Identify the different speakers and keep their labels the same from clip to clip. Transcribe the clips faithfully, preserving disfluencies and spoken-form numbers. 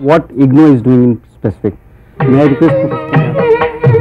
Speaker 1: what IGNOU is doing in specific. May I request Professor?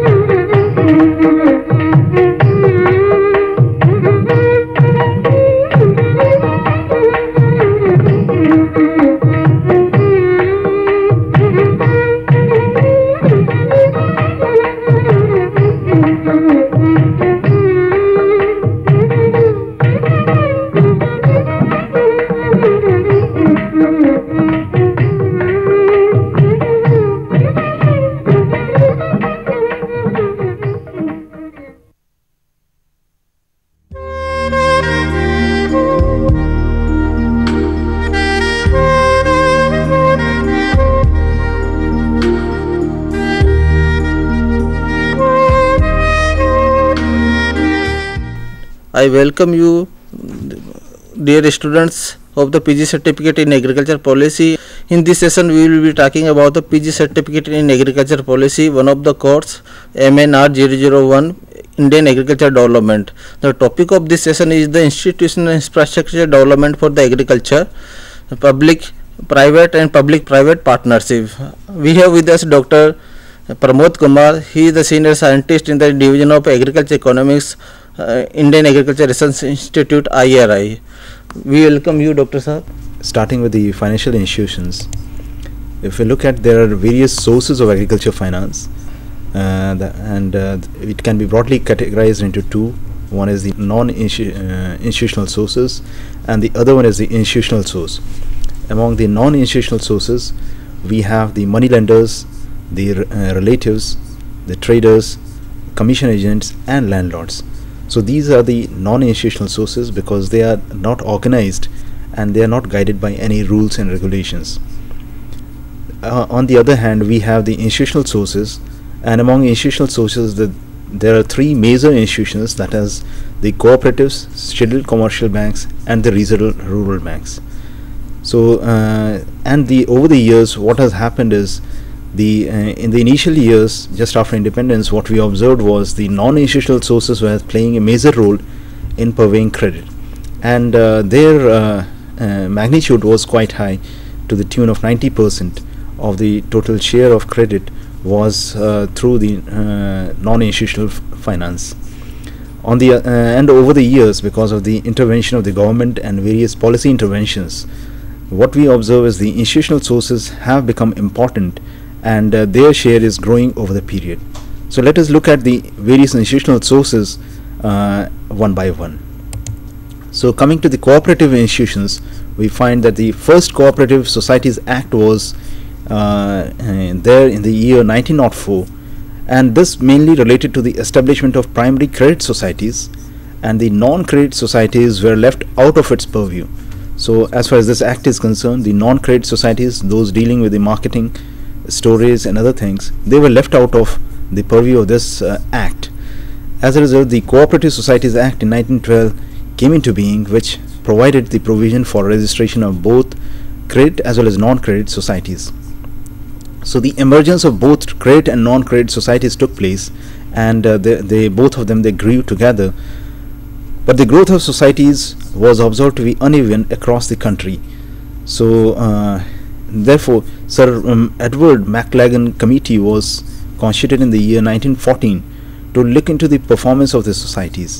Speaker 2: I welcome you, dear students of the P G Certificate in Agriculture Policy. In this session, we will be talking about the P G Certificate in Agriculture Policy, one of the course M N R zero zero one, Indian Agriculture Development. The topic of this session is the institutional infrastructure development for the agriculture, public, private and public-private partnership. We have with us Doctor Pramod Kumar. He is the senior scientist in the Division of Agriculture Economics, uh, Indian Agriculture Research Institute, I R I. We welcome you, Doctor Sir.
Speaker 3: Starting with the financial institutions, if we look at, there are various sources of agriculture finance, uh, the, and uh, it can be broadly categorized into two. One is the non-institutional uh, sources, and the other one is the institutional source. Among the non-institutional sources, we have the money lenders, the uh, relatives, the traders, commission agents, and landlords. So these are the non-institutional sources because they are not organized and they are not guided by any rules and regulations. Uh, on the other hand, we have the institutional sources, and among institutional sources, the, there are three major institutions, that is the cooperatives, scheduled commercial banks, and the regional rural banks. So uh, and the over the years, what has happened is, the uh, in the initial years just after independence, what we observed was the non-institutional sources were playing a major role in purveying credit, and uh, their uh, uh, magnitude was quite high, to the tune of ninety percent of the total share of credit was uh, through the uh, non-institutional finance. On the uh, and over the years, because of the intervention of the government and various policy interventions, what we observe is the institutional sources have become important, and uh, their share is growing over the period. So let us look at the various institutional sources uh, one by one. So coming to the cooperative institutions, we find that the first Cooperative Societies Act was uh, there in the year nineteen oh four, and this mainly related to the establishment of primary credit societies, and the non-credit societies were left out of its purview. So as far as this act is concerned, the non-credit societies, those dealing with the marketing, storage and other things, they were left out of the purview of this uh, act. As a result, the Cooperative Societies Act in nineteen twelve came into being, which provided the provision for registration of both credit as well as non-credit societies. So the emergence of both credit and non-credit societies took place, and uh, they, they both of them they grew together. But the growth of societies was observed to be uneven across the country. So uh, therefore, Sir um, Edward McLagan Committee was constituted in the year nineteen fourteen to look into the performance of the societies.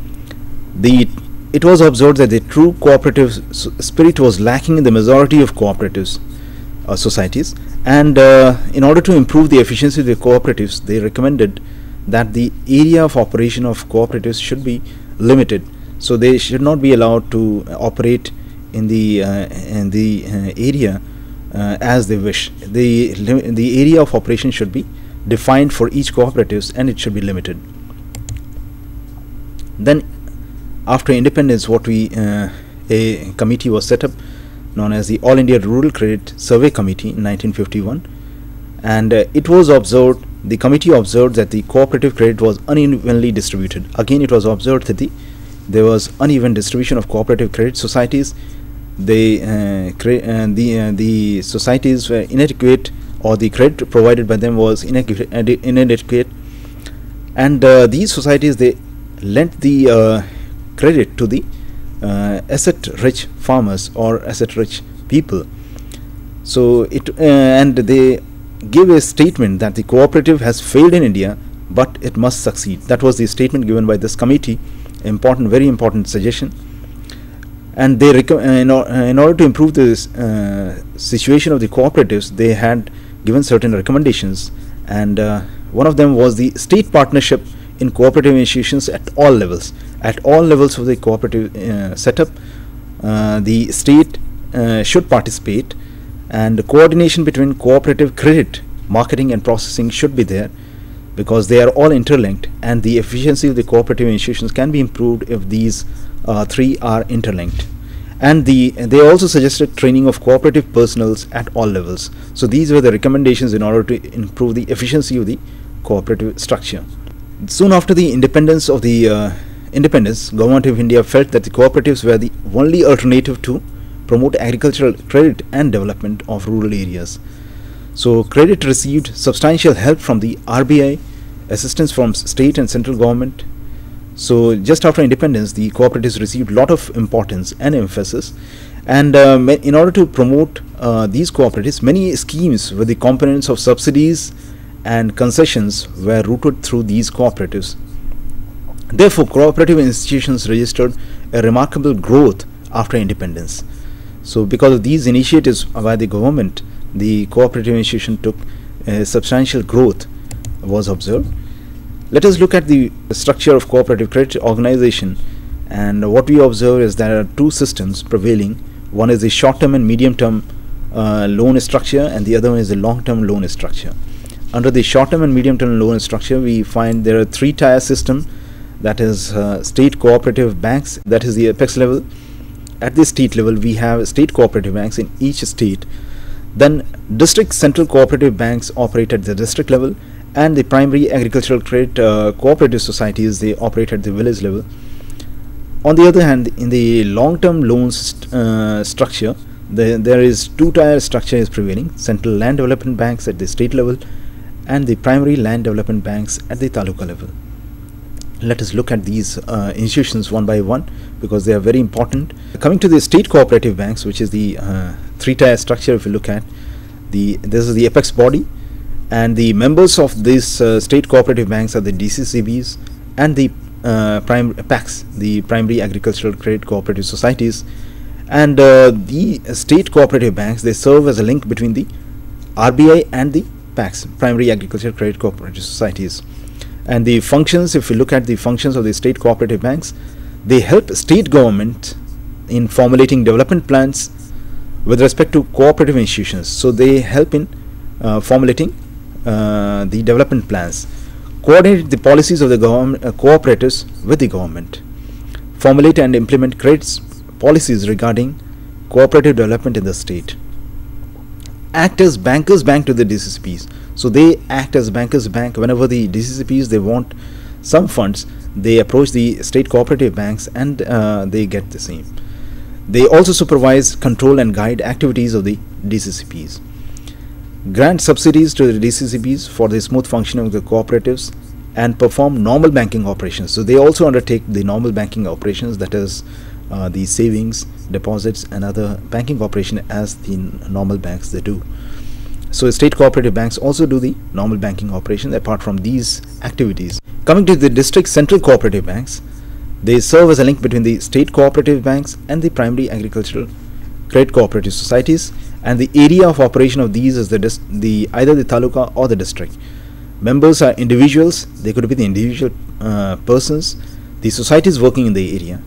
Speaker 3: The it was observed that the true cooperative spirit was lacking in the majority of cooperatives uh, societies, and uh, in order to improve the efficiency of the cooperatives, they recommended that the area of operation of cooperatives should be limited. So they should not be allowed to operate in the uh, in the uh, area uh, as they wish. The the area of operation should be defined for each cooperatives, and it should be limited. Then after independence, what we uh, a committee was set up known as the All India Rural Credit Survey Committee in nineteen fifty-one, and uh, it was observed the committee observed that the cooperative credit was unevenly distributed. Again, it was observed that the there was uneven distribution of cooperative credit societies. They uh, uh, the uh, the societies were inadequate, or the credit provided by them was inadequate, inadequate and uh, these societies, they lent the uh, credit to the uh, asset rich farmers or asset rich people. So it uh, and they give a statement that the cooperative has failed in India, but it must succeed. That was the statement given by this committee. Important, very important suggestion. And they uh, in, or, uh, in order to improve this uh, situation of the cooperatives, they had given certain recommendations, and uh, one of them was the state partnership in cooperative institutions at all levels. At all levels of the cooperative uh, setup, uh, the state uh, should participate, and the coordination between cooperative credit, marketing and processing should be there, because they are all interlinked, and the efficiency of the cooperative institutions can be improved if these uh, three are interlinked. And the they also suggested training of cooperative personnels at all levels. So these were the recommendations in order to improve the efficiency of the cooperative structure. Soon after the independence of the uh, independence, Government of India felt that the cooperatives were the only alternative to promote agricultural credit and development of rural areas. So credit received substantial help from the R B I, assistance from state and central government. So just after independence, the cooperatives received a lot of importance and emphasis, and uh, in order to promote uh, these cooperatives, many schemes with the components of subsidies and concessions were routed through these cooperatives. Therefore, cooperative institutions registered a remarkable growth after independence. So because of these initiatives by the government, the cooperative institution took a substantial growth was observed. Let us look at the structure of cooperative credit organization, and what we observe is there are two systems prevailing. One is the short-term and medium-term uh, loan structure, and the other one is the long-term loan structure. Under the short-term and medium-term loan structure, we find there are three-tier system, that is uh, state cooperative banks, that is the apex level. At the state level, we have state cooperative banks in each state. Then district central cooperative banks operate at the district level, and the primary agricultural credit uh, cooperative societies, they operate at the village level. On the other hand, in the long-term loans st uh, structure, the, there is two-tier structure is prevailing: central land development banks at the state level, and the primary land development banks at the taluka level. Let us look at these uh, institutions one by one, because they are very important. Coming to the state cooperative banks, which is the uh, three-tier structure, if you look at the this is the apex body, and the members of these uh, state cooperative banks are the D C C Bs and the uh, prime P A Cs, the primary agricultural credit cooperative societies. And uh, the state cooperative banks, they serve as a link between the R B I and the P A Cs, primary agricultural credit cooperative societies. And the functions, if you look at the functions of the state cooperative banks, they help state government in formulating development plans with respect to cooperative institutions. So they help in uh, formulating uh, the development plans, coordinate the policies of the government uh, cooperatives with the government, formulate and implement credit policies regarding cooperative development in the state, act as bankers bank to the D C C Ps. So they act as bankers bank. Whenever the D C C Ps they want some funds, they approach the state cooperative banks, and uh, they get the same. They also supervise, control and guide activities of the D C C Ps, grant subsidies to the D C C Ps for the smooth functioning of the cooperatives, and perform normal banking operations. So they also undertake the normal banking operations, that is uh, the savings, deposits and other banking operation as the normal banks they do. So state cooperative banks also do the normal banking operations apart from these activities. Coming to the district central cooperative banks, they serve as a link between the state cooperative banks and the primary agricultural credit cooperative societies, and the area of operation of these is the, dis the either the taluka or the district. Members are individuals, they could be the individual uh, persons, the societies working in the area.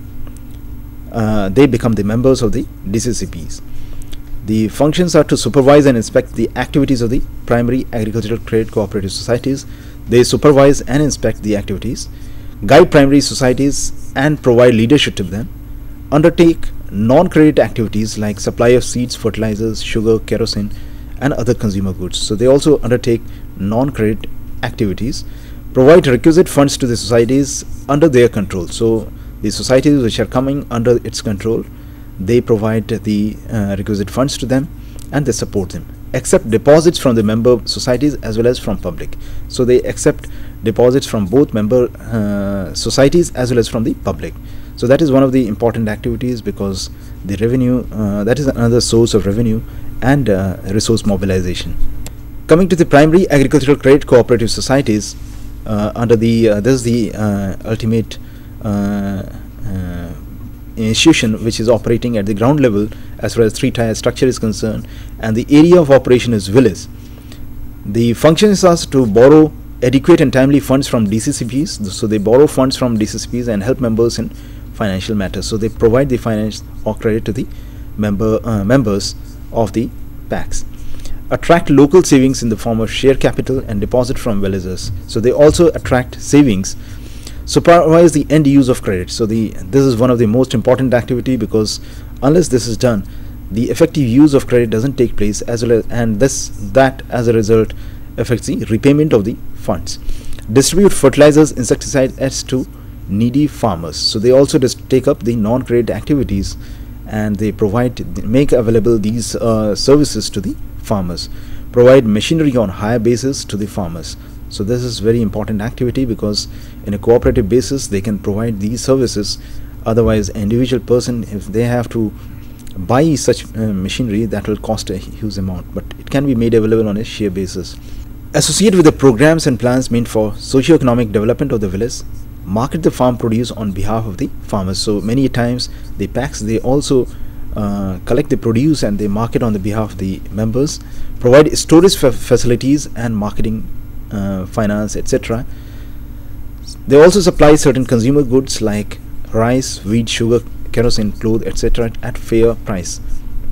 Speaker 3: Uh, they become the members of the D C C Ps. The functions are to supervise and inspect the activities of the primary agricultural credit cooperative societies. They supervise and inspect the activities, guide primary societies and provide leadership to them, undertake non-credit activities like supply of seeds, fertilizers, sugar, kerosene and other consumer goods. So they also undertake non-credit activities, provide requisite funds to the societies under their control. So the societies which are coming under its control, they provide the uh, requisite funds to them and they support them, accept deposits from the member societies as well as from public. So they accept deposits from both member uh, societies as well as from the public. So that is one of the important activities, because the revenue, uh, that is another source of revenue, and uh, resource mobilization. Coming to the primary agricultural credit cooperative societies, uh, under the uh, this is the uh, ultimate uh, uh, institution which is operating at the ground level as far as three-tier structure is concerned, and the area of operation is village. The function is also to borrow adequate and timely funds from D C C Ps. So they borrow funds from D C C Ps and help members in financial matters. So they provide the finance or credit to the member uh, members of the packs. Attract local savings in the form of share capital and deposit from villagers. So they also attract savings. Supervise the end use of credit. So the this is one of the most important activity, because unless this is done, the effective use of credit doesn't take place, as well as and this that as a result affects the repayment of the funds. Distribute fertilizers, insecticides to needy farmers. So they also just take up the non-credit activities, and they provide make available these uh, services to the farmers. Provide machinery on hire basis to the farmers. So this is very important activity, because in a cooperative basis they can provide these services. Otherwise, an individual person, if they have to buy such uh, machinery, that will cost a huge amount, but it can be made available on a share basis. Associate with the programs and plans meant for socio-economic development of the village. Market the farm produce on behalf of the farmers. So many times the packs, they also uh, collect the produce and they market on the behalf of the members. Provide storage fa facilities and marketing, uh, finance, et cetera. They also supply certain consumer goods like rice, wheat, sugar, kerosene, clothes, et cetera at fair price.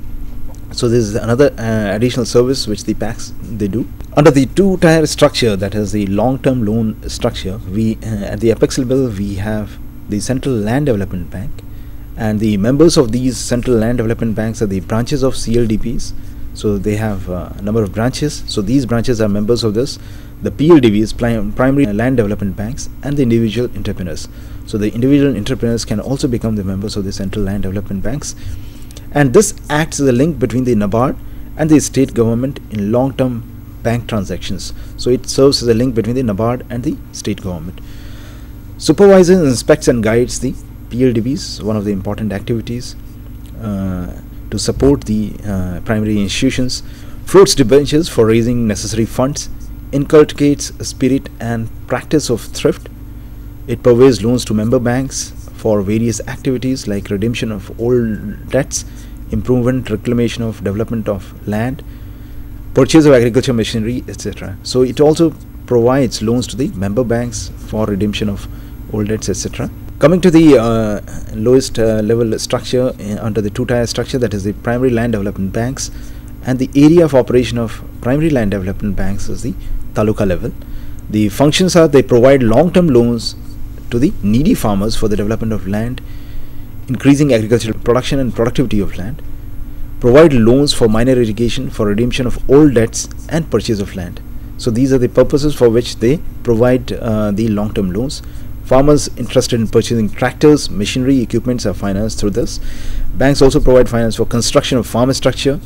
Speaker 3: So this is another uh, additional service which the packs they do. Under the two-tier structure, that is the long-term loan structure, we uh, at the apex level we have the Central Land Development Bank, and the members of these Central Land Development Banks are the branches of C L D Ps. So they have uh, a number of branches. So these branches are members of this. The P L D Bs, primary land development banks, and the individual entrepreneurs. So the individual entrepreneurs can also become the members of the Central Land Development Banks, and this acts as a link between the NABARD and the state government in long-term bank transactions. So it serves as a link between the NABARD and the state government. Supervises, inspects and guides the P L D Bs, one of the important activities uh, to support the uh, primary institutions. Floats debentures for raising necessary funds. Inculcates a spirit and practice of thrift. It provides loans to member banks for various activities like redemption of old debts, improvement, reclamation of development of land, purchase of agriculture machinery, et cetera. So it also provides loans to the member banks for redemption of old debts, et cetera. Coming to the uh, lowest uh, level structure uh, under the two-tier structure, that is the primary land development banks, and the area of operation of primary land development banks is the taluka level. The functions are they provide long-term loans to the needy farmers for the development of land, increasing agricultural production and productivity of land. Provide loans for minor irrigation, for redemption of old debts, and purchase of land. So these are the purposes for which they provide uh, the long-term loans. Farmers interested in purchasing tractors, machinery, equipments are financed through this. Banks also provide finance for construction of farm structure.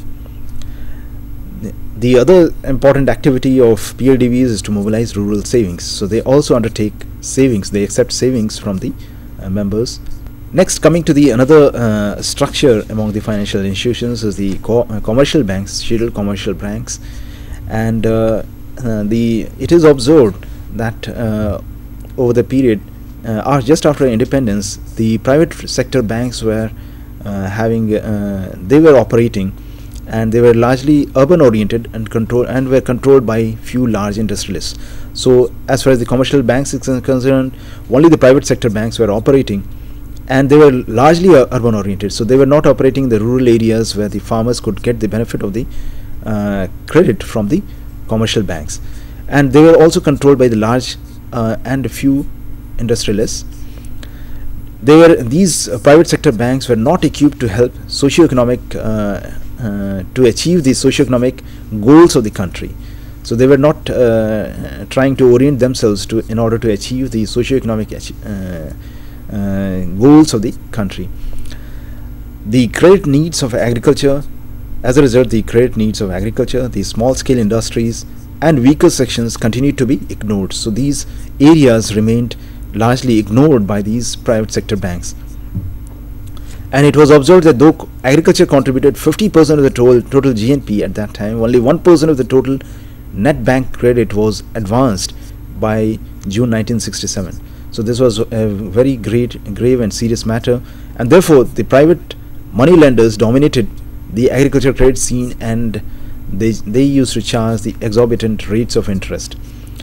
Speaker 3: The other important activity of P L D Bs is to mobilize rural savings. So they also undertake savings, they accept savings from the uh, members. Next, coming to the another uh, structure among the financial institutions is the co uh, commercial banks, scheduled commercial banks, and uh, uh, the it is observed that uh, over the period uh, or just after independence, the private sector banks were uh, having uh, they were operating, and they were largely urban oriented and control and were controlled by few large industrialists. So as far as the commercial banks is concerned, only the private sector banks were operating, and they were largely uh, urban oriented. So they were not operating in the rural areas where the farmers could get the benefit of the uh, credit from the commercial banks, and they were also controlled by the large uh, and a few industrialists. They were these uh, private sector banks were not equipped to help socio-economic uh, uh, to achieve the socio-economic goals of the country. So they were not uh, trying to orient themselves to in order to achieve the socio-economic uh, uh, goals of the country. The credit needs of agriculture, as a result, the credit needs of agriculture, the small-scale industries, and weaker sections continued to be ignored. So these areas remained largely ignored by these private sector banks. And it was observed that though agriculture contributed fifty percent of the total, total G N P at that time, only one percent of the total net bank credit was advanced by June nineteen sixty-seven. So this was a very great, grave and serious matter, and therefore the private money lenders dominated the agriculture credit scene, and they, they used to charge the exorbitant rates of interest.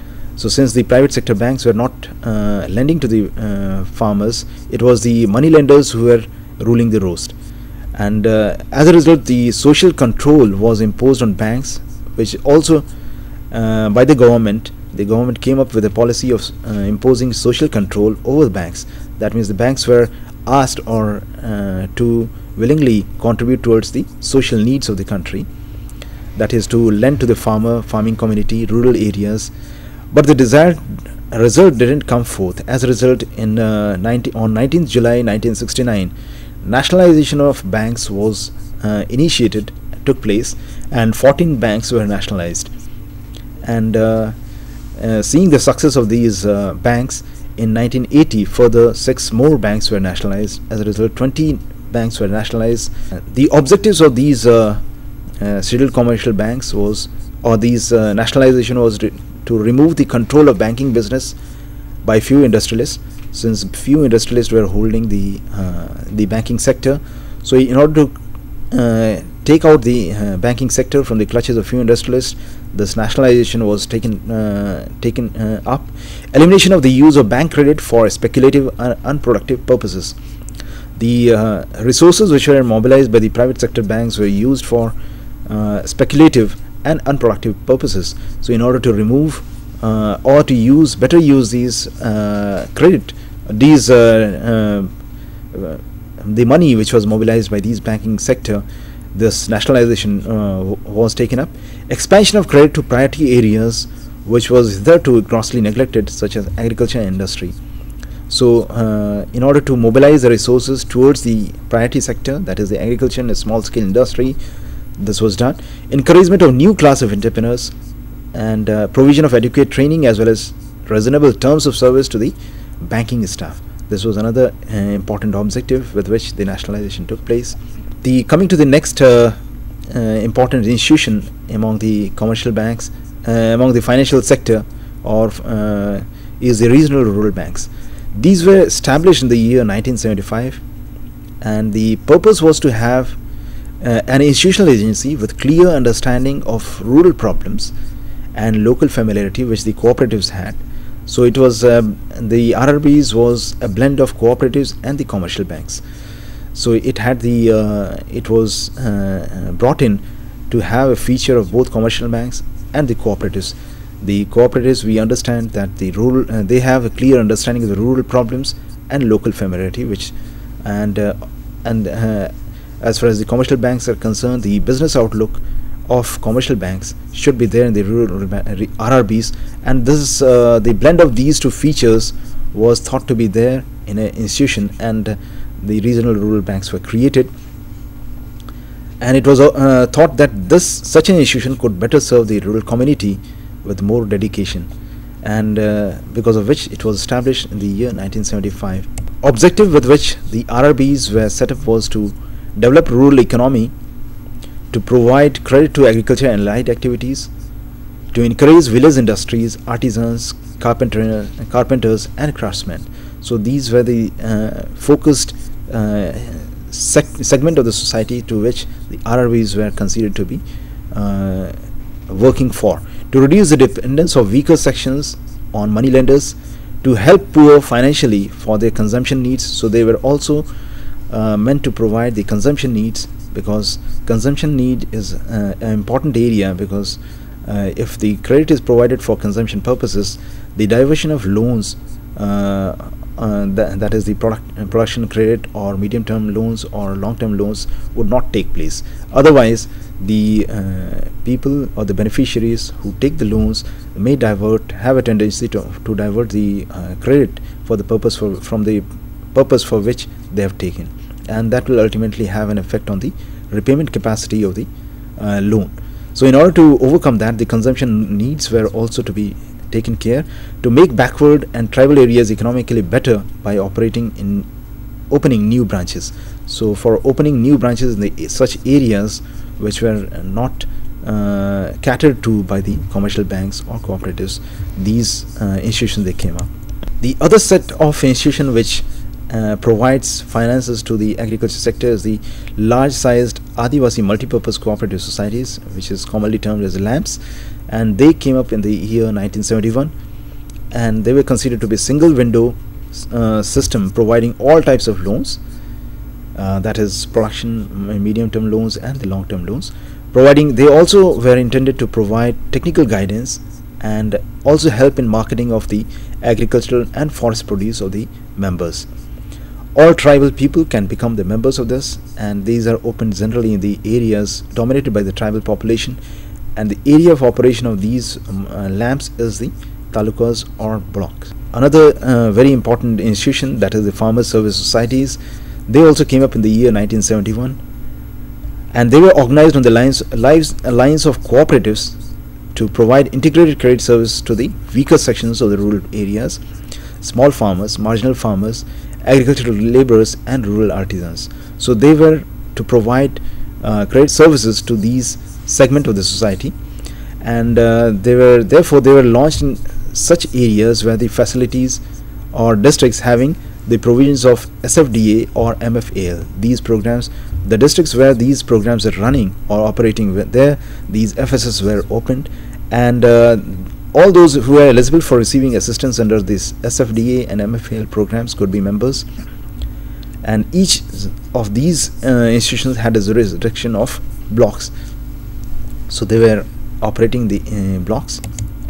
Speaker 3: So since the private sector banks were not uh, lending to the uh, farmers, it was the money lenders who were ruling the roast. And uh, as a result, the social control was imposed on banks, which also uh, by the government. The government came up with a policy of uh, imposing social control over the banks. That means the banks were asked or uh, to willingly contribute towards the social needs of the country, that is to lend to the farmer, farming community, rural areas. But the desired result didn't come forth. As a result, in uh, ninety, on nineteenth July nineteen sixty-nine, nationalization of banks was uh, initiated, took place, and fourteen banks were nationalized. And uh, uh, seeing the success of these uh, banks, in nineteen eighty, further six more banks were nationalized. As a result, twenty banks were nationalized. Uh, the objectives of these uh, uh, scheduled commercial banks was, or these uh, nationalization was re to remove the control of banking business by few industrialists, since few industrialists were holding the uh, the banking sector. So in order to uh, take out the uh, banking sector from the clutches of few industrialists, this nationalization was taken uh, taken uh, up. Elimination of the use of bank credit for speculative and unproductive purposes. The uh, resources which were mobilized by the private sector banks were used for uh, speculative and unproductive purposes. So in order to remove uh, or to use better use these uh, credit, these uh, uh, the money which was mobilized by these banking sector, this nationalization uh, was taken up. Expansion of credit to priority areas which was hitherto grossly neglected, such as agriculture and industry. So uh, in order to mobilize the resources towards the priority sector, that is the agriculture and small scale industry, this was done. Encouragement of new class of entrepreneurs, and uh, provision of adequate training as well as reasonable terms of service to the banking staff. This was another uh, important objective with which the nationalization took place. The coming to the next uh, uh, important institution among the commercial banks, uh, among the financial sector, or uh, is the regional rural banks. These were established in the year nineteen seventy-five, and the purpose was to have uh, an institutional agency with clear understanding of rural problems and local familiarity which the cooperatives had. So it was um, the R R Bs was a blend of cooperatives and the commercial banks. So it had the uh, it was uh, brought in to have a feature of both commercial banks and the cooperatives. The cooperatives, we understand that the rural uh, they have a clear understanding of the rural problems and local familiarity, which and uh, and uh, as far as the commercial banks are concerned, the business outlook of commercial banks should be there in the rural R R Bs, and this is uh, the blend of these two features was thought to be there in an institution, and uh, the regional rural banks were created. And it was uh, thought that this such an institution could better serve the rural community with more dedication, and uh, because of which it was established in the year nineteen seventy-five. Objective with which the R R Bs were set up was to develop rural economy, to provide credit to agriculture and allied activities, to encourage village industries, artisans, carpenter, carpenters and craftsmen. So these were the uh, focused uh, sec segment of the society to which the R R Bs were considered to be uh, working for, to reduce the dependence of weaker sections on money lenders, to help poor financially for their consumption needs. So they were also uh, meant to provide the consumption needs, because consumption need is uh, an important area, because uh, if the credit is provided for consumption purposes, the diversion of loans, uh, uh, that, that is the product, uh, production credit or medium term loans or long term loans, would not take place. Otherwise the uh, people or the beneficiaries who take the loans may divert, have a tendency to, to divert the uh, credit for the purpose for, from the purpose for which they have taken, and that will ultimately have an effect on the repayment capacity of the uh, loan. So in order to overcome that, the consumption needs were also to be taken care, to make backward and tribal areas economically better by operating in opening new branches. So for opening new branches in the such areas which were not uh, catered to by the commercial banks or cooperatives, these uh, institutions they came up. The other set of institution which uh, provides finances to the agriculture sector is the large-sized Adivasi multipurpose cooperative societies, which is commonly termed as LAMPS, and they came up in the year nineteen seventy-one, and they were considered to be a single window uh, system providing all types of loans, uh, that is production, medium-term loans and the long-term loans. Providing, they also were intended to provide technical guidance and also help in marketing of the agricultural and forest produce of the members. All tribal people can become the members of this, and these are open generally in the areas dominated by the tribal population, and the area of operation of these um, uh, LAMPS is the talukas or blocks. Another uh, very important institution, that is the Farmer Service Societies, they also came up in the year nineteen seventy-one, and they were organized on the lines, lines, lines of cooperatives to provide integrated credit service to the weaker sections of the rural areas, small farmers, marginal farmers, agricultural laborers and rural artisans. So they were to provide uh, credit services to these segment of the society, and uh, they were therefore they were launched in such areas where the facilities or districts having the provisions of S F D A or M F A L. These programs, the districts where these programs are running or operating there, these F S S were opened, and uh, all those who are eligible for receiving assistance under this S F D A and M F A L programs could be members, and each of these uh, institutions had a jurisdiction of blocks, so they were operating the uh, blocks.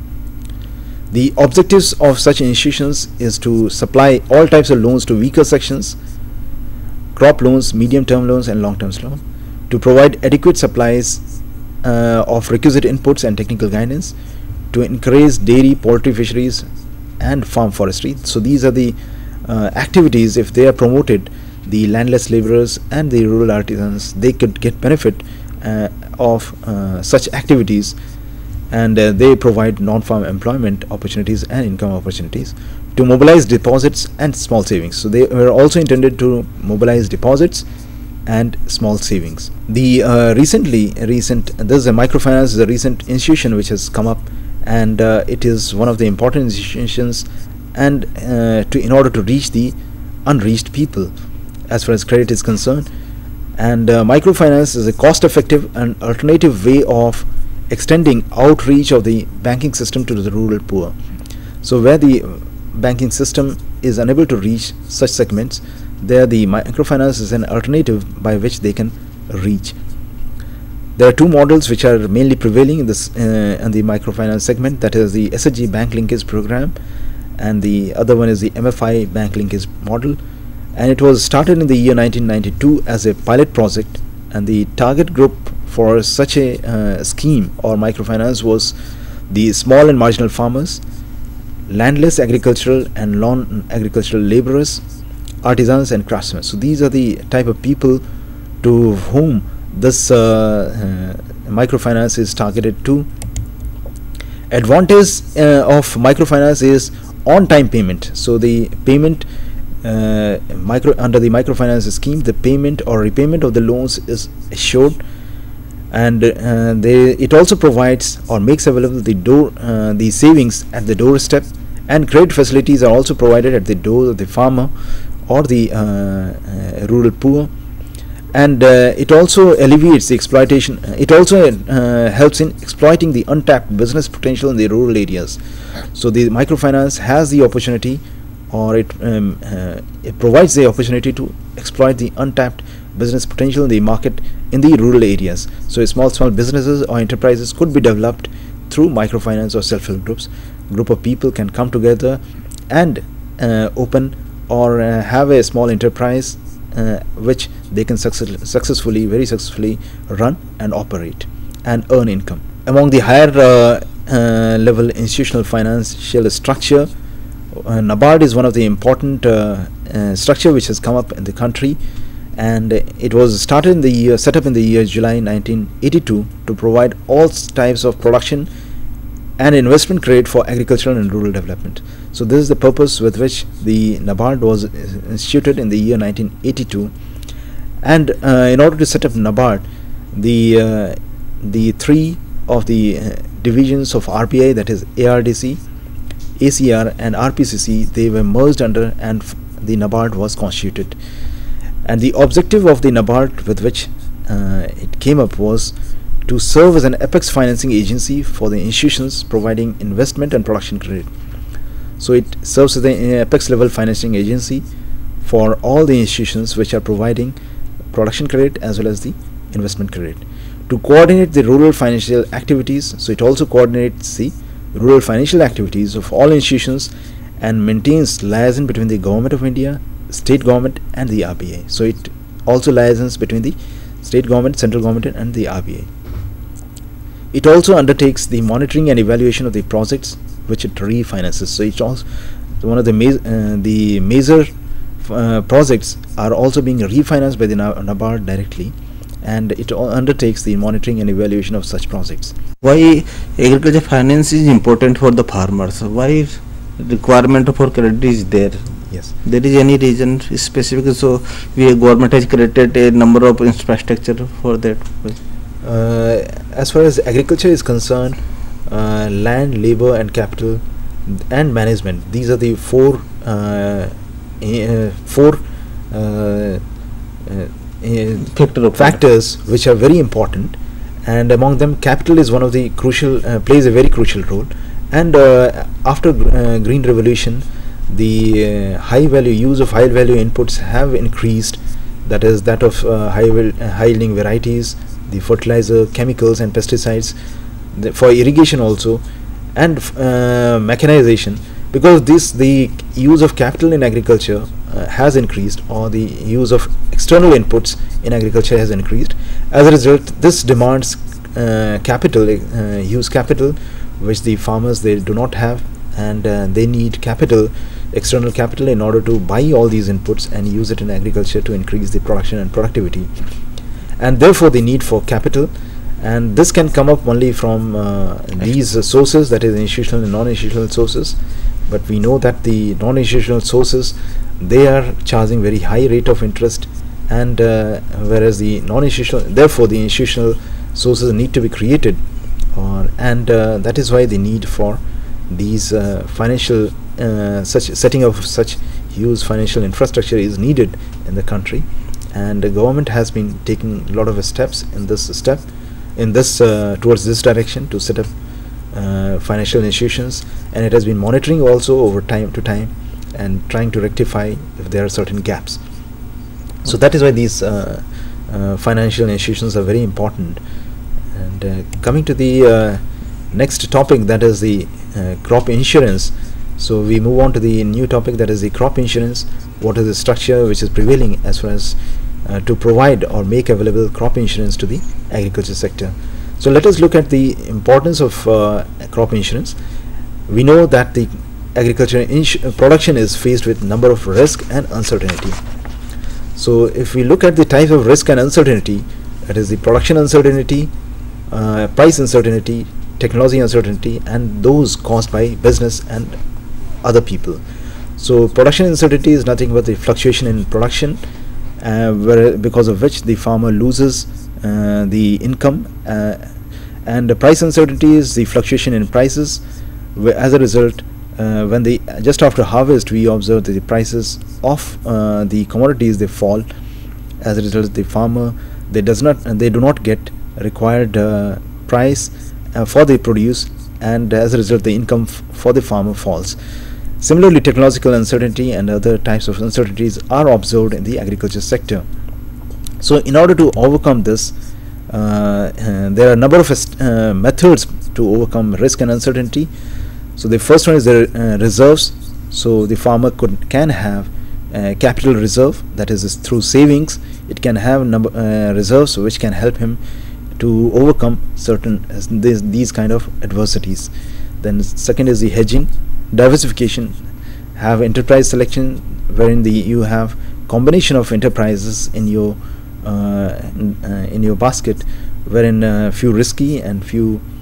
Speaker 3: The objectives of such institutions is to supply all types of loans to weaker sections, crop loans, medium-term loans and long-term loans, to provide adequate supplies uh, of requisite inputs and technical guidance, to encourage dairy, poultry, fisheries and farm forestry. So these are the uh, activities. If they are promoted, the landless laborers and the rural artisans, they could get benefit uh, of uh, such activities, and uh, they provide non-farm employment opportunities and income opportunities, to mobilize deposits and small savings. So they were also intended to mobilize deposits and small savings. The uh, recently recent this is a microfinance is a recent institution which has come up, and uh, it is one of the important institutions, and uh, to in order to reach the unreached people as far as credit is concerned. And uh, microfinance is a cost-effective and alternative way of extending outreach of the banking system to the rural poor. So where the banking system is unable to reach such segments, there the microfinance is an alternative by which they can reach. There are two models which are mainly prevailing in this uh, in the microfinance segment, that is the S H G bank linkage program, and the other one is the M F I bank linkage model, and it was started in the year nineteen ninety-two as a pilot project, and the target group for such a uh, scheme or microfinance was the small and marginal farmers, landless agricultural and non-agricultural laborers, artisans and craftsmen. So these are the type of people to whom this uh, uh, microfinance is targeted to. Advantage uh, of microfinance is on-time payment. So the payment uh, micro under the microfinance scheme, the payment or repayment of the loans is assured, and uh, they it also provides or makes available the door uh, the savings at the doorstep, and credit facilities are also provided at the door of the farmer or the uh, uh, rural poor, and uh, it also alleviates the exploitation. It also uh, helps in exploiting the untapped business potential in the rural areas. So the microfinance has the opportunity, or it um, uh, it provides the opportunity to exploit the untapped business potential in the market in the rural areas. So small small businesses or enterprises could be developed through microfinance or self-help groups. Group of people can come together and uh, open or uh, have a small enterprise uh, which they can success successfully very successfully run and operate and earn income. Among the higher uh, uh, level institutional financial structure, uh, NABARD is one of the important uh, uh, structure which has come up in the country, and it was started in the year set up in the year July nineteen eighty-two to provide all types of production and investment credit for agricultural and rural development. So this is the purpose with which the NABARD was instituted in the year nineteen eighty-two. And uh, in order to set up NABARD, the uh, the three of the uh, divisions of R B I, that is A R D C, A C R and R P C C, they were merged under, and f the NABARD was constituted. And the objective of the NABARD with which uh, it came up was to serve as an apex financing agency for the institutions providing investment and production credit. So it serves as the apex level financing agency for all the institutions which are providing production credit as well as the investment credit. To coordinate the rural financial activities, so it also coordinates the rural financial activities of all institutions and maintains liaison between the Government of India, state government and the R B I. So it also liaisons between the state government, central government and the R B I. It also undertakes the monitoring and evaluation of the projects which it refinances. So it's also one of the ma uh, the major uh, projects are also being refinanced by the NABARD directly, and it undertakes the monitoring and evaluation of such projects.
Speaker 2: Why agriculture finance is important for the farmers? Why requirement for credit is there?
Speaker 3: Yes.
Speaker 2: There is any reason specific? So we government has created a number of infrastructure for that.
Speaker 3: Uh, as far as agriculture is concerned, uh, land, labor and capital and management, these are the four uh, uh, four uh, uh,
Speaker 2: Factor
Speaker 3: factors which are very important, and among them capital is one of the crucial uh, plays a very crucial role. And uh, after uh, Green Revolution, the uh, high value use of high value inputs have increased, that is that of uh, high uh, high yielding varieties, the fertilizer, chemicals and pesticides, the, for irrigation also, and uh, mechanization. Because this the use of capital in agriculture uh, has increased, or the use of external inputs in agriculture has increased. As a result, this demands uh, capital, uh, use capital which the farmers they do not have, and uh, they need capital, external capital, in order to buy all these inputs and use it in agriculture to increase the production and productivity. And therefore the need for capital, and this can come up only from uh, these uh, sources, that is institutional and non-institutional sources. But we know that the non-institutional sources, they are charging very high rate of interest, and uh, whereas the non-institutional, therefore the institutional sources need to be created, or and uh, that is why the need for these uh, financial uh, such setting of such huge financial infrastructure is needed in the country. And the government has been taking a lot of steps in this step in this uh, towards this direction to set up uh, financial institutions, and it has been monitoring also over time to time and trying to rectify if there are certain gaps. So that is why these uh, uh, financial institutions are very important. And uh, coming to the uh, next topic, that is the uh, crop insurance. So we move on to the new topic, that is the crop insurance. What is the structure which is prevailing as far as uh, to provide or make available crop insurance to the agriculture sector? So let us look at the importance of uh, crop insurance. We know that the agriculture production is faced with number of risk and uncertainty. So if we look at the type of risk and uncertainty, that is the production uncertainty, uh, price uncertainty, technology uncertainty, and those caused by business and other people. So production uncertainty is nothing but the fluctuation in production, uh, where because of which the farmer loses uh, the income, uh, and the price uncertainty is the fluctuation in prices, where as a result uh, when the just after harvest we observe that the prices of uh, the commodities they fall. As a result, the farmer they does not uh, they do not get required uh, price uh, for the produce, and as a result the income f for the farmer falls. Similarly, technological uncertainty and other types of uncertainties are observed in the agriculture sector. So in order to overcome this, uh, uh, there are a number of uh, methods to overcome risk and uncertainty. So the first one is the uh, reserves. So the farmer could can have uh, capital reserve, that is through savings it can have number uh, reserves which can help him to overcome certain uh, these, these kind of adversities. Then second is the hedging, diversification, have enterprise selection, wherein the you have combination of enterprises in your uh, in, uh, in your basket, wherein uh, few risky and few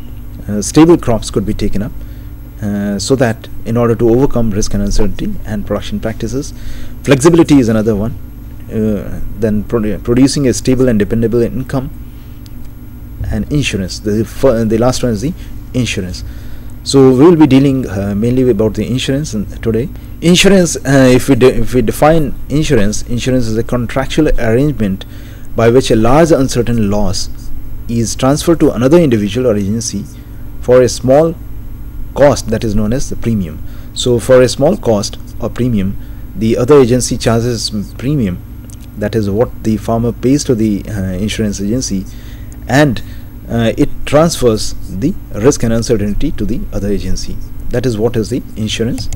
Speaker 3: uh, stable crops could be taken up, uh, so that in order to overcome risk and uncertainty and production practices. Flexibility is another one. Uh, then produ producing a stable and dependable income, and insurance. The, the last one is the insurance. So we will be dealing uh, mainly about the insurance today. Insurance, uh, if we if we define insurance, insurance is a contractual arrangement by which a large uncertain loss is transferred to another individual or agency for a small cost that is known as the premium. So for a small cost or premium, the other agency charges premium, that is what the farmer pays to the uh, insurance agency, and uh, it transfers the risk and uncertainty to the other agency. That is what is the insurance.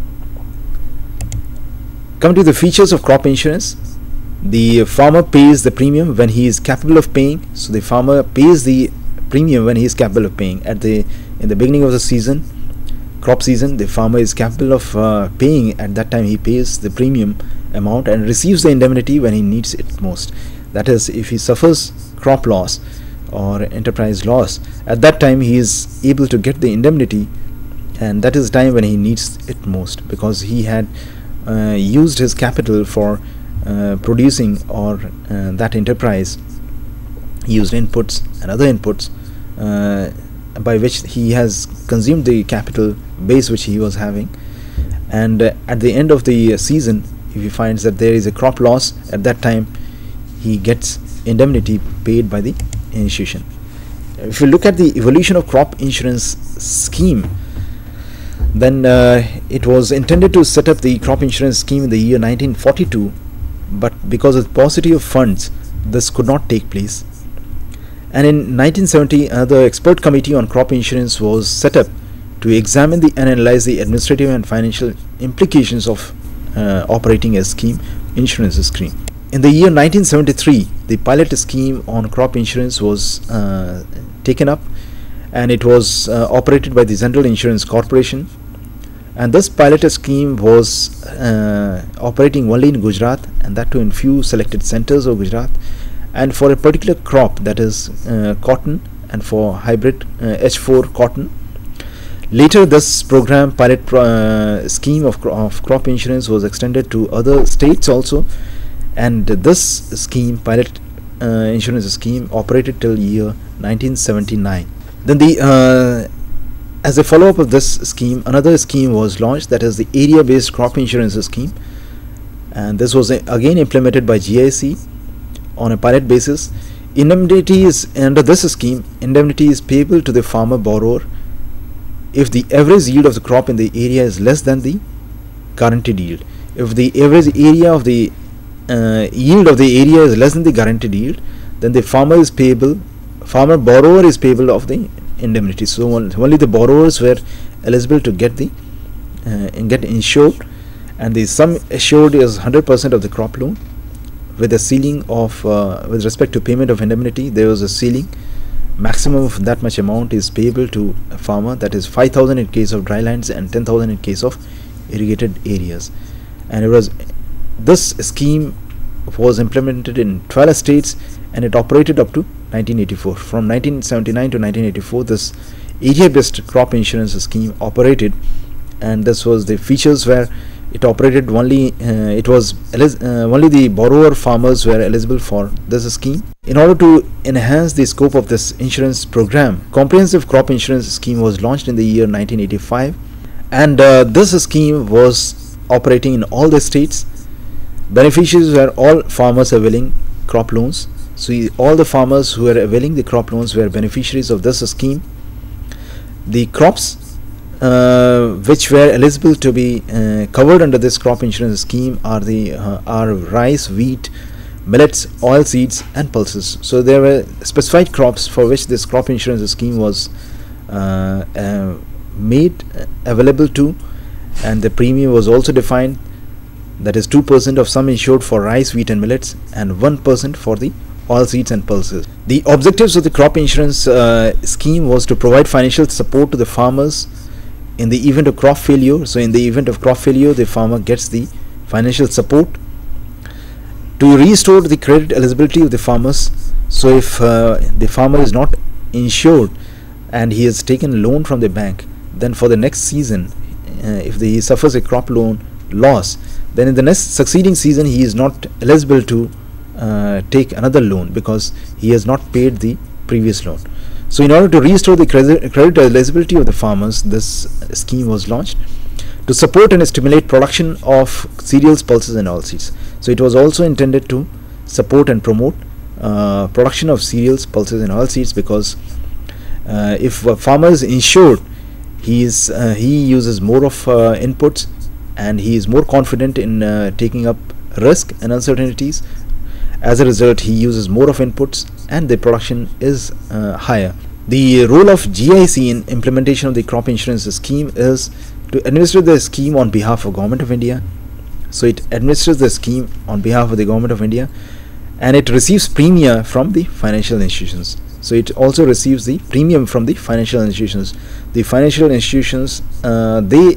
Speaker 3: Come to the features of crop insurance. The farmer pays the premium when he is capable of paying. So the farmer pays the premium when he is capable of paying. At the in the beginning of the season, crop season, the farmer is capable of uh, paying. At that time he pays the premium amount and receives the indemnity when he needs it most. That is, if he suffers crop loss or enterprise loss, at that time he is able to get the indemnity, and that is the time when he needs it most, because he had uh, used his capital for uh, producing, or uh, that enterprise used inputs and other inputs uh, by which he has consumed the capital base which he was having, and uh, at the end of the uh, season, if he finds that there is a crop loss, at that time he gets indemnity paid by the institution. If you look at the evolution of crop insurance scheme, then uh, it was intended to set up the crop insurance scheme in the year nineteen forty-two, but because of the paucity of funds, this could not take place. And in nineteen seventy, another expert committee on crop insurance was set up to examine the and analyze the administrative and financial implications of uh, operating a scheme, insurance scheme. In the year nineteen seventy-three, the pilot scheme on crop insurance was uh, taken up, and it was uh, operated by the General Insurance Corporation. And this pilot scheme was uh, operating only in Gujarat, and that too in few selected centers of Gujarat, and for a particular crop, that is uh, cotton, and for hybrid uh, H four cotton. Later, this program pilot pro uh, scheme of, cro of crop insurance was extended to other states also, and this scheme, pilot uh, insurance scheme, operated till year nineteen seventy-nine. Then the uh, as a follow-up of this scheme, another scheme was launched, that is the area-based crop insurance scheme, and this was uh, again implemented by G I C on a pilot basis. Indemnity is under this scheme, indemnity is payable to the farmer borrower if the average yield of the crop in the area is less than the guaranteed yield. If the average area of the uh, yield of the area is less than the guaranteed yield, then the farmer is payable, farmer borrower is payable of the indemnity. So only the borrowers were eligible to get the uh, and get insured, and the sum assured is one hundred percent of the crop loan, with a ceiling of uh, with respect to payment of indemnity. There was a ceiling, maximum of that much amount is payable to a farmer, that is five thousand in case of dry lands and ten thousand in case of irrigated areas. And it was this scheme was implemented in twelve states, and it operated up to nineteen eighty-four. From nineteen seventy-nine to nineteen eighty-four, this area-based crop insurance scheme operated, and this was the features where it operated only uh, it was uh, only the borrower farmers were eligible for this scheme. In order to enhance the scope of this insurance program, comprehensive crop insurance scheme was launched in the year nineteen eighty-five, and uh, this scheme was operating in all the states. Beneficiaries were all farmers availing crop loans. So all the farmers who were availing the crop loans were beneficiaries of this scheme. The crops uh, which were eligible to be uh, covered under this crop insurance scheme are the uh, are rice, wheat, millets, oil seeds, and pulses. So there were specified crops for which this crop insurance scheme was uh, uh, made available to, and the premium was also defined. That is two percent of sum insured for rice, wheat, and millets, and one percent for the oil seeds and pulses. The objectives of the crop insurance uh, scheme was to provide financial support to the farmers in the event of crop failure. So in the event of crop failure, the farmer gets the financial support to restore the credit eligibility of the farmers. So if uh, the farmer is not insured and he has taken loan from the bank, then for the next season, uh, if the, he suffers a crop loan loss, then in the next succeeding season he is not eligible to uh, take another loan because he has not paid the previous loan. So in order to restore the credit, credit eligibility of the farmers, this scheme was launched to support and stimulate production of cereals, pulses and oilseeds. So it was also intended to support and promote uh, production of cereals, pulses and oilseeds, because uh, if a farmer is insured, he is uh, he uses more of uh, inputs, and he is more confident in uh, taking up risk and uncertainties. As a result, he uses more of inputs and the production is uh, higher. The role of G I C in implementation of the crop insurance scheme is to administer the scheme on behalf of Government of India. So it administers the scheme on behalf of the Government of India, and it receives premium from the financial institutions. So it also receives the premium from the financial institutions. The financial institutions, uh, they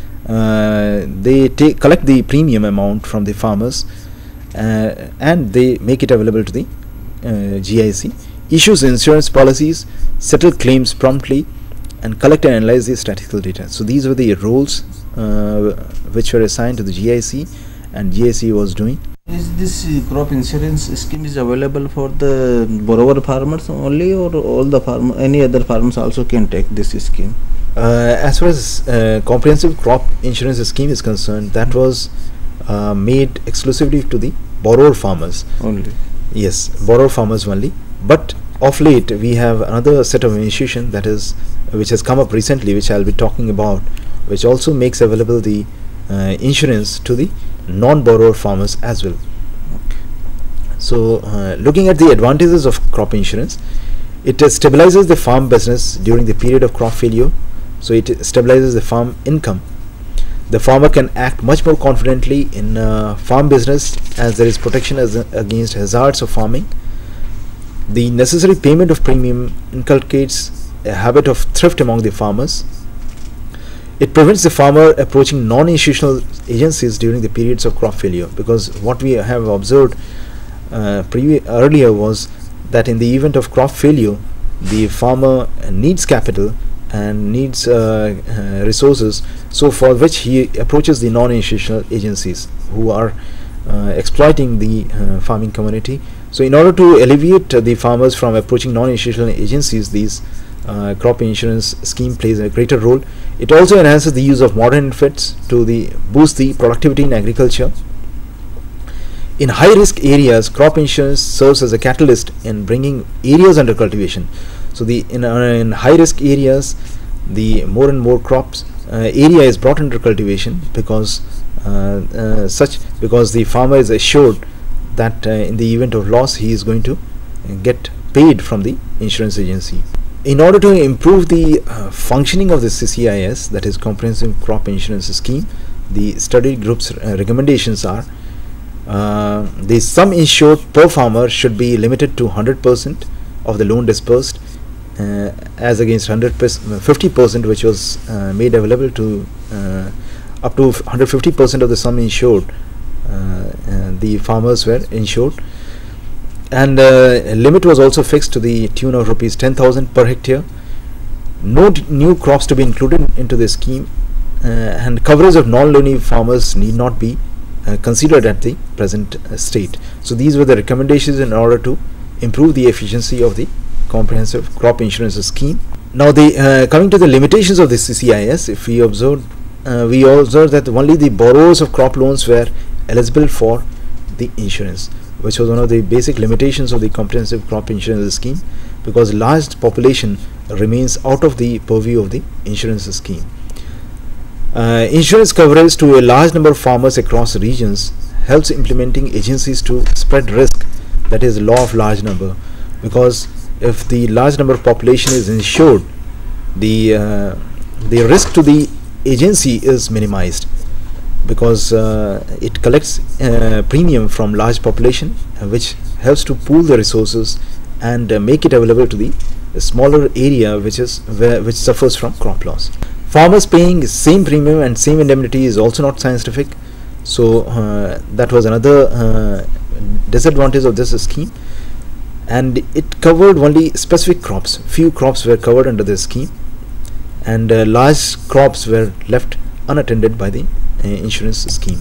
Speaker 3: uh, they take collect the premium amount from the farmers, uh, and they make it available to the uh, G I C, issues insurance policies, settle claims promptly, and collect and analyze the statistical data. So these were the roles uh, which were assigned to the G I C, and G I C was doing.
Speaker 2: Is this uh, crop insurance scheme is available for the borrower farmers only, or all the farm any other farmers also can take this scheme?
Speaker 3: Uh, as far as uh, comprehensive crop insurance scheme is concerned, that was uh, made exclusively to the borrower farmers
Speaker 2: Only.
Speaker 3: Yes, borrower farmers only. But of late we have another set of institution that is which has come up recently, which I'll be talking about, which also makes available the uh, insurance to the non-borrower farmers as well.
Speaker 2: Okay.
Speaker 3: So uh, looking at the advantages of crop insurance, it uh, stabilizes the farm business during the period of crop failure. So it stabilizes the farm income. The farmer can act much more confidently in uh, farm business, as there is protection as against hazards of farming. The necessary payment of premium inculcates a habit of thrift among the farmers. It prevents the farmer approaching non-institutional agencies during the periods of crop failure, because what we have observed uh, earlier was that in the event of crop failure, the farmer needs capital and needs uh, uh, resources, so for which he approaches the non-institutional agencies who are uh, exploiting the uh, farming community. So in order to alleviate uh, the farmers from approaching non-institutional agencies, these uh, crop insurance scheme plays a greater role. It also enhances the use of modern inputs to the boost the productivity in agriculture. In high risk areas, crop insurance serves as a catalyst in bringing areas under cultivation. So the in, uh, in high risk areas, the more and more crops uh, area is brought under cultivation, because uh, uh, such because the farmer is assured that uh, in the event of loss he is going to get paid from the insurance agency. In order to improve the uh, functioning of the C C I S, that is Comprehensive Crop Insurance Scheme, the study group's uh, recommendations are uh, the sum insured per farmer should be limited to one hundred percent of the loan disbursed, uh, as against one hundred percent, fifty percent which was uh, made available to uh, up to one hundred fifty percent of the sum insured. Uh, uh, the farmers were insured, and uh, a limit was also fixed to the tune of rupees ten thousand per hectare. No new crops to be included into the scheme, uh, and coverage of non-loanee farmers need not be uh, considered at the present uh, state. So these were the recommendations in order to improve the efficiency of the comprehensive crop insurance scheme. Now, the uh, coming to the limitations of the C C I S, if we observe, uh, we observe that only the borrowers of crop loans were eligible for the insurance, which was one of the basic limitations of the comprehensive crop insurance scheme, because large population remains out of the purview of the insurance scheme. Uh, insurance coverage to a large number of farmers across regions helps implementing agencies to spread risk, that is law of large number, because if the large number of population is insured, the uh, the risk to the agency is minimized, because uh, it collects uh, premium from large population, uh, which helps to pool the resources and uh, make it available to the smaller area which is where, which suffers from crop loss. Farmers paying same premium and same indemnity is also not scientific, so uh, that was another uh, disadvantage of this scheme. and it covered only specific crops. Few crops were covered under the scheme, and uh, large crops were left unattended by the uh, insurance scheme.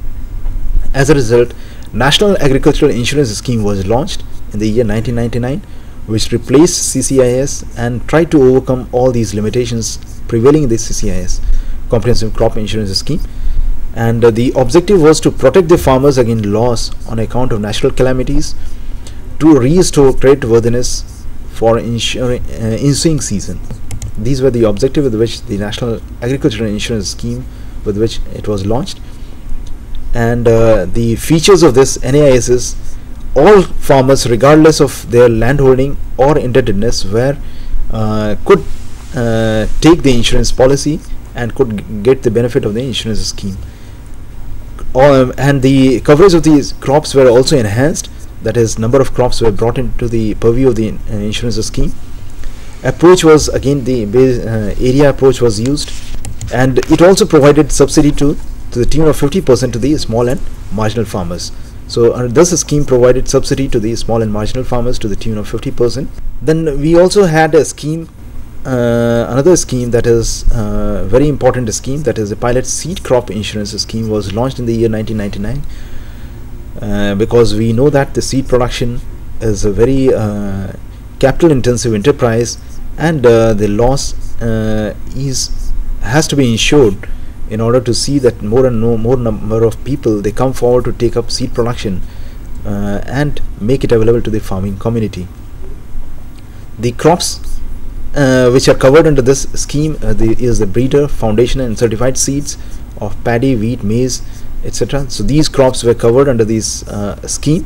Speaker 3: As a result, National Agricultural Insurance Scheme was launched in the year nineteen ninety-nine, which replaced C C I S and tried to overcome all these limitations prevailing in the C C I S, Comprehensive Crop Insurance Scheme. And uh, the objective was to protect the farmers against loss on account of natural calamities, to restore creditworthiness for ensuring uh, ensuing season. These were the objective with which the National Agricultural Insurance Scheme, with which it was launched. And uh, the features of this N A I S is all farmers, regardless of their landholding or indebtedness, were uh, could uh, take the insurance policy and could g get the benefit of the insurance scheme. Um, and the coverage of these crops were also enhanced. That is, number of crops were brought into the purview of the uh, insurance scheme. Approach was again the base, uh, area approach was used, and it also provided subsidy to to the tune of fifty percent to the small and marginal farmers. So uh, thus the scheme provided subsidy to the small and marginal farmers to the tune of fifty percent. Then we also had a scheme, uh, another scheme that is uh, very important scheme, that is the pilot seed crop insurance scheme, was launched in the year nineteen ninety-nine. Uh, because we know that the seed production is a very uh, capital intensive enterprise, and uh, the loss uh, is has to be insured in order to see that more and no, more number of people they come forward to take up seed production uh, and make it available to the farming community. The crops uh, which are covered under this scheme uh, the, is the breeder, foundation and certified seeds of paddy, wheat, maize, et cetera. So these crops were covered under this uh, scheme,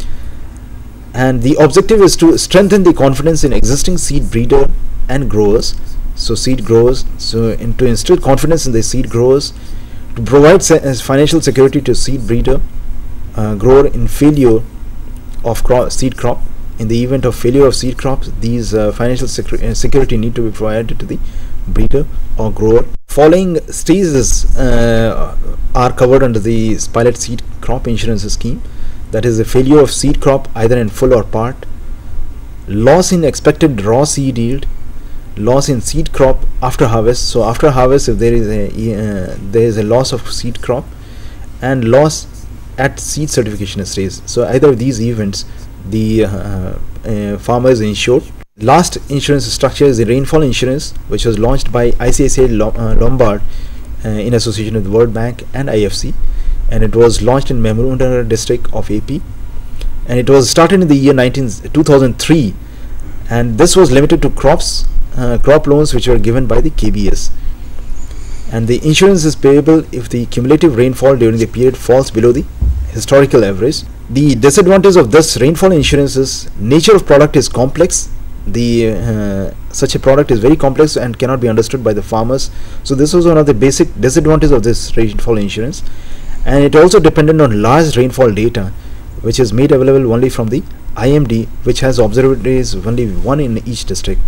Speaker 3: and the objective is to strengthen the confidence in existing seed breeder and growers. So seed growers, so in, to instill confidence in the seed growers, to provide se as financial security to seed breeder, uh, grower in failure of crop, seed crop. In the event of failure of seed crops, these uh, financial secu uh, security need to be provided to the breeder or grower. Following stages uh, are covered under the pilot seed crop insurance scheme. That is the failure of seed crop either in full or part, loss in expected raw seed yield, loss in seed crop after harvest. So after harvest, if there is a uh, there is a loss of seed crop, and loss at seed certification stage. So either of these events, the uh, uh, farmer is insured. Last insurance structure is the rainfall insurance, which was launched by I C I C I Lombard uh, in association with World Bank and I F C, and it was launched in Mehboob district of A P, and it was started in the year two thousand three, and this was limited to crops, uh, crop loans which were given by the K B S, and the insurance is payable if the cumulative rainfall during the period falls below the historical average. The disadvantage of this rainfall insurance is nature of product is complex. The uh, such a product is very complex and cannot be understood by the farmers. So this was one of the basic disadvantages of this rainfall insurance, and it also depended on large rainfall data, which is made available only from the I M D, which has observatories only one in each district.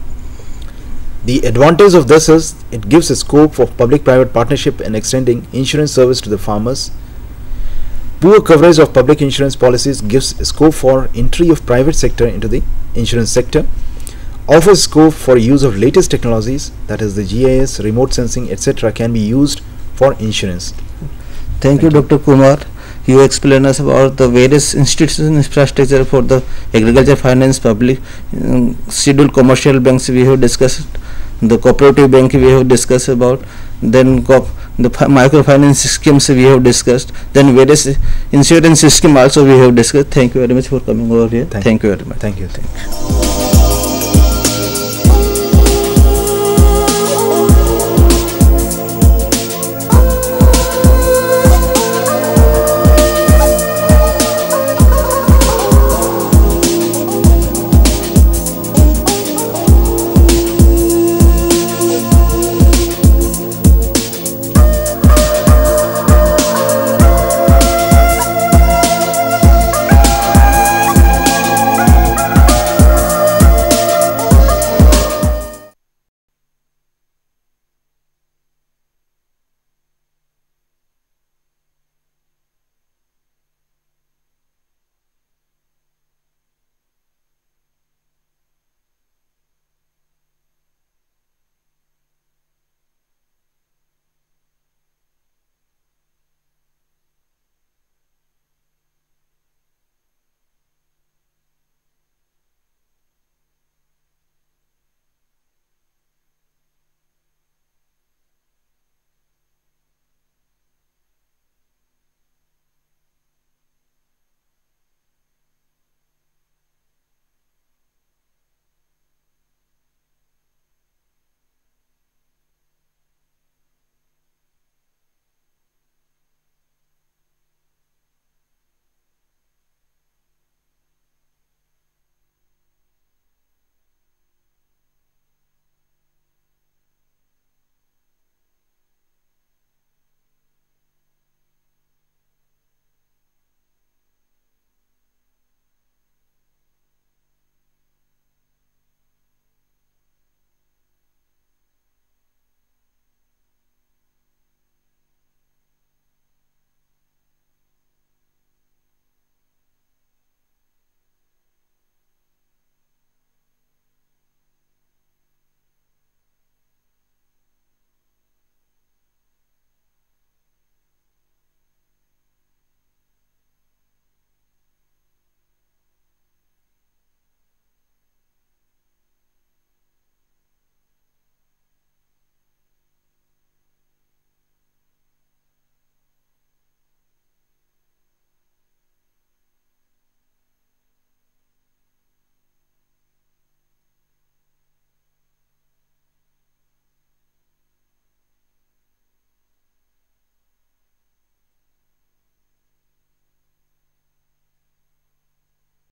Speaker 3: The advantage of this is it gives a scope for public-private partnership in extending insurance service to the farmers. Poor coverage of public insurance policies gives scope for entry of private sector into the insurance sector, offers scope for use of latest technologies, that is the G I S, remote sensing, et cetera can be used for insurance.
Speaker 2: Thank,
Speaker 3: Thank
Speaker 2: you,
Speaker 3: you.
Speaker 2: Doctor Kumar. You explain us about the various institutional infrastructure for the agriculture finance, public, um, scheduled commercial banks we have discussed, the cooperative bank we have discussed about, then co the microfinance schemes we have discussed, then various insurance scheme also we have discussed. Thank you very much for coming over here.
Speaker 3: Thank,
Speaker 2: Thank you very much.
Speaker 3: Thank you. Thank you.